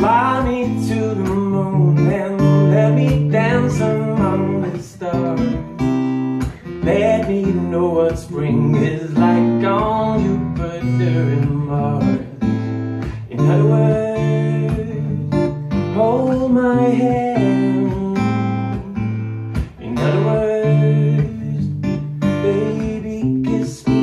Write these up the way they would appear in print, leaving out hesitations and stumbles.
Fly me to the moon and let me dance among the stars. Let me know what spring is like on Jupiter and Mars. In other words, hold my hand. In other words, baby, kiss me.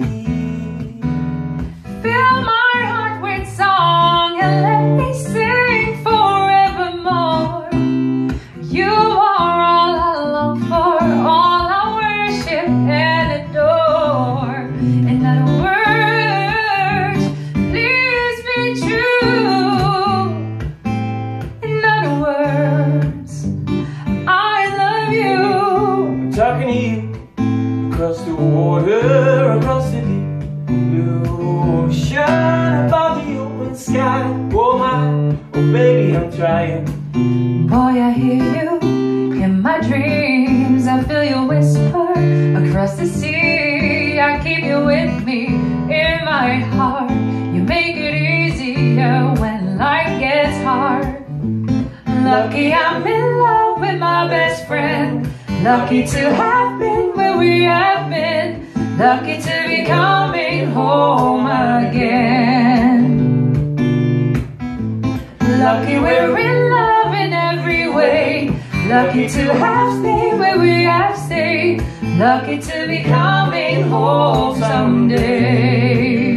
Fill my heart with song and let me sing forevermore. You are all I long for, all I worship and adore. In other words, please be true. In other words, I love you. I'm talking to you across the water, across the deep blue ocean, above the open sky. Oh my, oh baby, I'm trying. Boy, I hear you in my dreams. I feel you whisper across the sea. I keep you with me in my heart. You make it easier when life gets hard. Lucky I'm in love with my best friend. Lucky to have been where we have been. Lucky to be coming home again. Lucky we're in love in every way. Lucky to have stayed where we have stayed. Lucky to be coming home someday.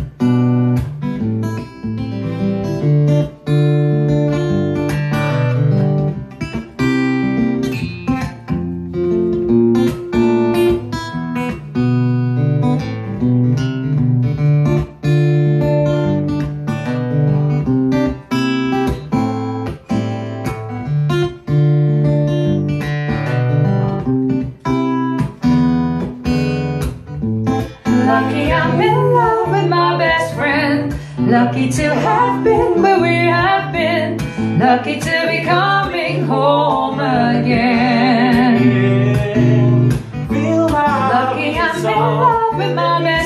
Lucky I'm in love with my best friend. Lucky to have been where we have been. Lucky to be coming home again. Feel my Lucky I'm in love with my best